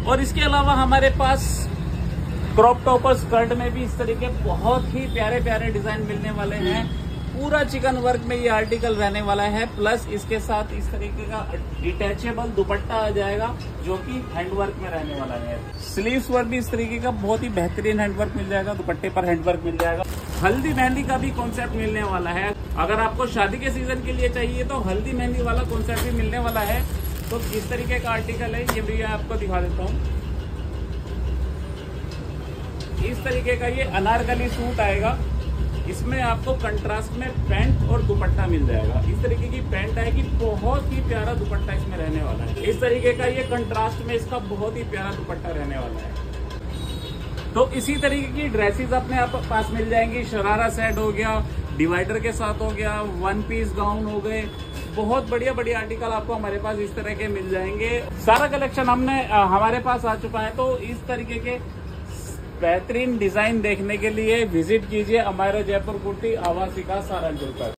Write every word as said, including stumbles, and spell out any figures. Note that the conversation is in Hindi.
और इसके अलावा हमारे पास क्रॉप टॉप और स्कर्ट में भी इस तरीके बहुत ही प्यारे प्यारे डिजाइन मिलने वाले हैं। पूरा चिकन वर्क में ये आर्टिकल रहने वाला है, प्लस इसके साथ इस तरीके का डिटैचेबल दुपट्टा आ जाएगा जो कि हैंडवर्क में रहने वाला है। स्लीव्स वर्क भी इस तरीके का बहुत ही बेहतरीन हैंडवर्क मिल जाएगा, दुपट्टे पर हैंडवर्क मिल जाएगा। हल्दी मेहंदी का भी कॉन्सेप्ट मिलने वाला है। अगर आपको शादी के सीजन के लिए चाहिए तो हल्दी मेहंदी वाला कॉन्सेप्ट भी मिलने वाला है। तो इस तरीके का आर्टिकल है, ये भी आपको दिखा देता हूँ। इस तरीके का ये अनारकली सूट आएगा, इसमें आपको कंट्रास्ट में पैंट और दुपट्टा मिल जाएगा। इस तरीके की पैंट आएगी, बहुत ही प्यारा दुपट्टा इसमें रहने वाला है। इस तरीके का ये कंट्रास्ट में इसका बहुत ही प्यारा दुपट्टा रहने वाला है। तो इसी तरीके की ड्रेसेस अपने आप पास मिल जाएंगी। शरारा सेट हो गया, डिवाइडर के साथ हो गया, वन पीस गाउन हो गए, बहुत बढ़िया बढ़िया आर्टिकल आपको हमारे पास इस तरह के मिल जाएंगे। सारा कलेक्शन हमने हमारे पास आ चुका है। तो इस तरीके के बेहतरीन डिजाइन देखने के लिए विजिट कीजिए अमायरा जयपुर कुर्ती आवासिका सहारनपुर पर।